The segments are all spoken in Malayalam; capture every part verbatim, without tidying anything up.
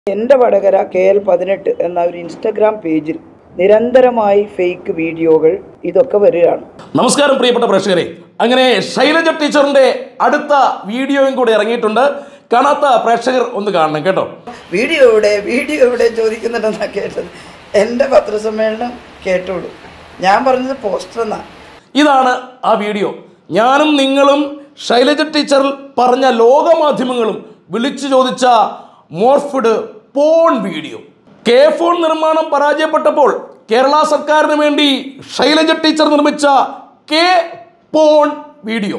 എൻ്റെ വടകര കെ എൽ പതിനെട്ട് എന്ന ഒരു ഇൻസ്റ്റഗ്രാം പേജിൽ നിരന്തരമായി ഫേക്ക് വീഡിയോകൾ ഇതൊക്കെ വരികയാണ്. നമസ്കാരം പ്രിയപ്പെട്ട പ്രേക്ഷകരെ, അങ്ങനെ ശൈലജ ടീച്ചറിന്റെ അടുത്ത വീഡിയോയും കൂടെ ഇറങ്ങിയിട്ടുണ്ട്. കാണാത്ത പ്രേക്ഷകർ ഒന്ന് കാണണം കേട്ടോ. വീഡിയോ എവിടെ വീഡിയോ എവിടെ ചോദിക്കുന്നുണ്ടെന്നാണ് കേട്ടത്. എൻ്റെ പത്രസമ്മേളനം കേട്ടോളൂ. ഞാൻ പറഞ്ഞത് പോസ്റ്റർ എന്നാ. ഇതാണ് ആ വീഡിയോ. ഞാനും നിങ്ങളും ശൈലജ ടീച്ചർ പറഞ്ഞ ലോകമാധ്യമങ്ങളും വിളിച്ചു ചോദിച്ച morphed porn video. K phone നിർമ്മാണം പരാജയപ്പെട്ടപ്പോൾ കേരള സർക്കാരിന് വേണ്ടി ശൈലജ ടീച്ചർ നിർമ്മിച്ച കെ പോൺ വീഡിയോ.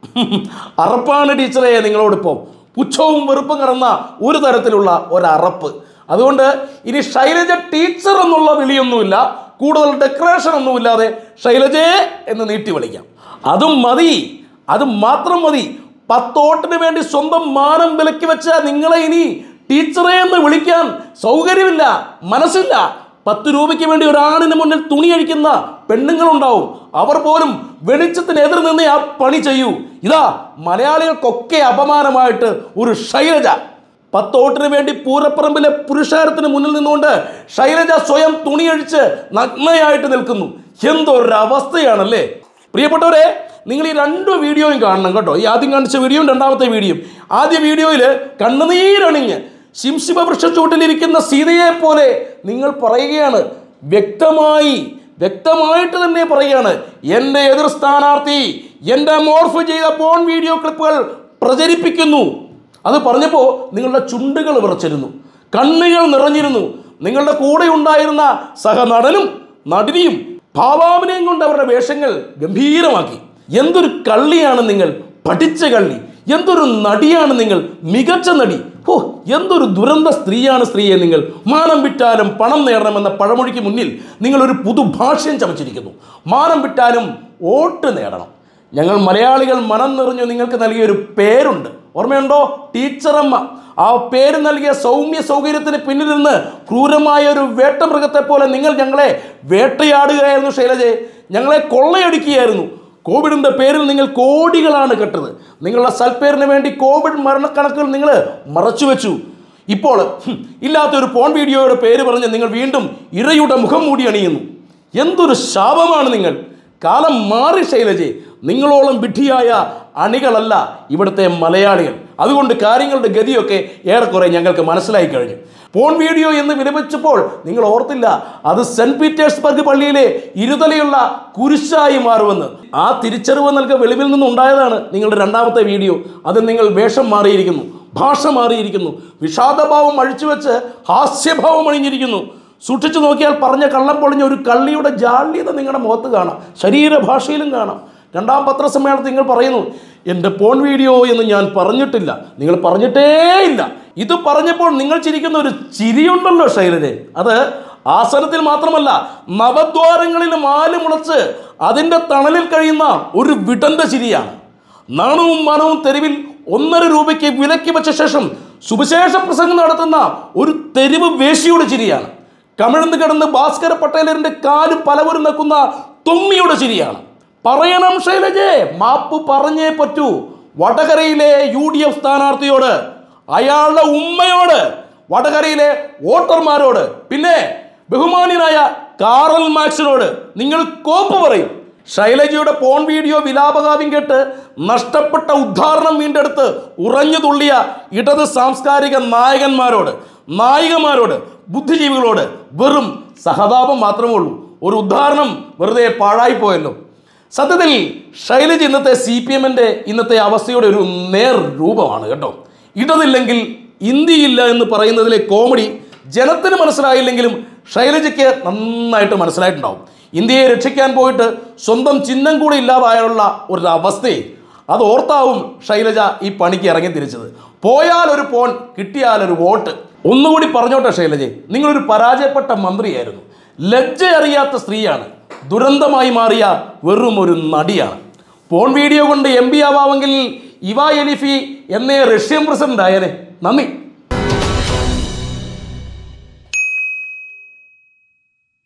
അറപ്പാണ് ടീച്ചറെ നിങ്ങളോടിപ്പോൾ. പുച്ഛവും വെറുപ്പും കറന്ന ഒരു തരത്തിലുള്ള ഒരറപ്പ്. അതുകൊണ്ട് ഇനി ശൈലജ ടീച്ചർ എന്നുള്ള വിളിയൊന്നുമില്ല, കൂടുതൽ ഡെക്കറേഷൻ ഒന്നുമില്ലാതെ ശൈലജയെ എന്ന് നീട്ടി വിളിക്കാം. അതും മതി, അത് മാത്രം മതി. പത്തോട്ടിന് വേണ്ടി സ്വന്തം മാനം വിലക്കി വെച്ച നിങ്ങളെ ഇനി ടീച്ചറെ എന്ന് വിളിക്കാൻ സൗകര്യമില്ല, മനസ്സില്ല. പത്ത് രൂപയ്ക്ക് വേണ്ടി ഒരാണിന് മുന്നിൽ തുണി അഴിക്കുന്ന പെണ്ണുങ്ങളുണ്ടാവും. അവർ പോലും വെളിച്ചത്തിന് എതിർ നിന്ന് ആ പണി ചെയ്യൂ. ഇതാ മലയാളികൾക്കൊക്കെ അപമാനമായിട്ട് ഒരു ശൈലജ. പത്തോട്ടിന് വേണ്ടി പൂരപ്പറമ്പിലെ പുരുഷാരത്തിന് മുന്നിൽ നിന്നുകൊണ്ട് ശൈലജ സ്വയം തുണിയഴിച്ച് നഗ്നയായിട്ട് നിൽക്കുന്നു. എന്തൊരവസ്ഥയാണല്ലേ പ്രിയപ്പെട്ടവരെ. നിങ്ങൾ ഈ രണ്ട് വീഡിയോയും കാണണം കേട്ടോ. ഈ ആദ്യം കാണിച്ച വീഡിയോയും രണ്ടാമത്തെ വീഡിയോയും. ആദ്യ വീഡിയോയിൽ കണ്ണുനീരണിഞ്ഞ് ശിംശിബ വൃക്ഷച്ചൂട്ടിലിരിക്കുന്ന സീതയെ പോലെ നിങ്ങൾ പറയുകയാണ്, വ്യക്തമായി വ്യക്തമായിട്ട് തന്നെ പറയുകയാണ്, എൻ്റെ എതിർ സ്ഥാനാർത്ഥി എൻ്റെ മോർഫ് ചെയ്ത പോൺ വീഡിയോ ക്ലിപ്പുകൾ പ്രചരിപ്പിക്കുന്നു. അത് പറഞ്ഞപ്പോൾ നിങ്ങളുടെ ചുണ്ടുകൾ വിറച്ചിരുന്നു, കണ്ണുകൾ നിറഞ്ഞിരുന്നു. നിങ്ങളുടെ കൂടെ ഉണ്ടായിരുന്ന സഹനടനും നടിനിയും ഭാവാഭിനയം കൊണ്ട് അവരുടെ വേഷങ്ങൾ ഗംഭീരമാക്കി. എന്തൊരു കള്ളിയാണ് നിങ്ങൾ, പഠിച്ച കള്ളി. എന്തൊരു നടിയാണ് നിങ്ങൾ, മികച്ച നടി. ഓ, എന്തൊരു ദുരന്ത സ്ത്രീയാണ് സ്ത്രീയെ നിങ്ങൾ. മാനം വിറ്റാലും പണം നേടണമെന്ന പഴമൊഴിക്ക് മുന്നിൽ നിങ്ങളൊരു പുതുഭാഷ്യം ചമച്ചിരിക്കുന്നു. മാനം വിറ്റാലും വോട്ട് നേടണം. ഞങ്ങൾ മലയാളികൾ മനം നിറഞ്ഞു നിങ്ങൾക്ക് നൽകിയൊരു പേരുണ്ട്, ഓർമ്മയുണ്ടോ? ടീച്ചറമ്മ. ആ പേര് നൽകിയ സൗമ്യ സൗകര്യത്തിന് പിന്നിൽ നിന്ന് ക്രൂരമായ ഒരു വേട്ടമൃഗത്തെ പോലെ നിങ്ങൾ ഞങ്ങളെ വേട്ടയാടുകയായിരുന്നു ശൈലജയെ. ഞങ്ങളെ കൊള്ളയടിക്കുകയായിരുന്നു. കോവിഡിൻ്റെ പേരിൽ നിങ്ങൾ കോടികളാണ് കെട്ടത്. നിങ്ങളുടെ സൽപ്പേരിന് വേണ്ടി കോവിഡ് മരണക്കണക്കുകൾ നിങ്ങൾ മറച്ചു വെച്ചു. ഇപ്പോൾ ഇല്ലാത്തൊരു പോൺ വീഡിയോയുടെ പേര് പറഞ്ഞ് നിങ്ങൾ വീണ്ടും ഇരയുടെ മുഖം മൂടി അണിയുന്നു. എന്തൊരു ശാപമാണ് നിങ്ങൾ. കാലം മാറി ശൈലജയെ. നിങ്ങളോളം വിഡ്ഢിയായ അണികളല്ല ഇവിടുത്തെ മലയാളികൾ. അതുകൊണ്ട് കാര്യങ്ങളുടെ ഗതിയൊക്കെ ഏറെക്കുറെ ഞങ്ങൾക്ക് മനസ്സിലായി കഴിഞ്ഞു. പോൺ വീഡിയോ എന്ന് വിലപിച്ചപ്പോൾ നിങ്ങൾ ഓർത്തില്ല, അത് സെന്റ് പീറ്റേഴ്സ്ബർഗ് പള്ളിയിലെ ഇരുതലയുള്ള കുരിശായി മാറുമെന്ന്. ആ തിരിച്ചറിവ് നൽകിയ വെളിവിൽ നിന്നുണ്ടായതാണ് നിങ്ങളുടെ രണ്ടാമത്തെ വീഡിയോ. അത് നിങ്ങൾ വേഷം മാറിയിരിക്കുന്നു, ഭാഷ മാറിയിരിക്കുന്നു, വിഷാദഭാവം അഴിച്ചുവെച്ച് ഹാസ്യഭാവം അണിഞ്ഞിരിക്കുന്നു. സൂക്ഷിച്ചു നോക്കിയാൽ പറഞ്ഞ കള്ളം പൊളിഞ്ഞ ഒരു കള്ളിയുടെ ജാള്യത നിങ്ങളുടെ മുഖത്ത് കാണാം, ശരീരഭാഷയിലും കാണാം. രണ്ടാം പത്രസമ്മേളനത്തിൽ നിങ്ങൾ പറയുന്നു, എൻ്റെ പോൺ വീഡിയോ എന്ന് ഞാൻ പറഞ്ഞിട്ടില്ല. നിങ്ങൾ പറഞ്ഞിട്ടേ ഇല്ല. ഇത് പറഞ്ഞപ്പോൾ നിങ്ങൾ ചിരിക്കുന്ന ഒരു ചിരിയുണ്ടല്ലോ ശൈലജ, അത് ആസനത്തിൽ മാത്രമല്ല നവദ്വാരങ്ങളിൽ മാല് മുളച്ച് അതിൻ്റെ തണലിൽ കഴിയുന്ന ഒരു വിടന്റെ ചിരിയാണ്. നാണവും മാനവും തെരുവിൽ ഒന്നര രൂപയ്ക്ക് വിലക്കി വെച്ച ശേഷം സുവിശേഷ പ്രസംഗം നടത്തുന്ന ഒരു തെരുവ് വേശിയുടെ ചിരിയാണ്. കമിഴ്ന്ന് കിടന്ന് ഭാസ്കര പട്ടേലറിന്റെ കാല് പലവരും നിൽക്കുന്ന തുമ്മിയുടെ ചിരിയാണ്. പറയണം ശൈലജേ, മാപ്പ് പറഞ്ഞേ പറ്റൂ. വടകരയിലെ യു ഡി എഫ് സ്ഥാനാർത്ഥിയോട്, അയാളുടെ ഉമ്മയോട്, വടകരയിലെ വോട്ടർമാരോട്, പിന്നെ ബഹുമാന്യനായ കാറൽ മാക്സിനോട് നിങ്ങൾ കോപ്പ് പറയും. ശൈലജയുടെ പോൺ വീഡിയോ വിലാപകാവ്യം കേട്ട് നഷ്ടപ്പെട്ട ഉദ്ധാരണം വീണ്ടെടുത്ത് ഉറഞ്ഞു തുള്ളിയ ഇടത് സാംസ്കാരിക നായകന്മാരോട്, നായികമാരോട്, ബുദ്ധിജീവികളോട് വെറും സഹതാപം മാത്രമേ ഉള്ളൂ. ഒരു ഉദാഹരണം വെറുതെ പാഴായിപ്പോയല്ലോ. സത്യത്തിൽ ശൈലജ ഇന്നത്തെ സി പി എമ്മിൻ്റെ ഇന്നത്തെ അവസ്ഥയുടെ ഒരു നേർ രൂപമാണ് കേട്ടോ. ഇടതില്ലെങ്കിൽ ഇന്ത്യയില്ല എന്ന് പറയുന്നതിലെ കോമഡി ജനത്തിന് മനസ്സിലായില്ലെങ്കിലും ശൈലജയ്ക്ക് നന്നായിട്ട് മനസ്സിലായിട്ടുണ്ടാവും. ഇന്ത്യയെ രക്ഷിക്കാൻ പോയിട്ട് സ്വന്തം ചിഹ്നം കൂടി ഇല്ലാതായുള്ള ഒരു അവസ്ഥയെ അത് ഓർത്താവും ശൈലജ ഈ പണിക്ക് ഇറങ്ങി തിരിച്ചത്. പോയാൽ ഒരു പോൺ, കിട്ടിയാൽ ഒരു വോട്ട്. ഒന്നുകൂടി പറഞ്ഞോട്ടെ ശൈലജയെ, നിങ്ങളൊരു പരാജയപ്പെട്ട മന്ത്രിയായിരുന്നു. ലജ്ജ അറിയാത്ത സ്ത്രീയാണ്. ദുരന്തമായി മാറിയ വെറും ഒരു നടിയാണ്. പോൺ വീഡിയോ കൊണ്ട് എം പി ആവാമെങ്കിൽ ഇവാ എലിഫി എന്നേ റഷ്യൻ പ്രസിഡന്റ് ആയനെ. നന്ദി.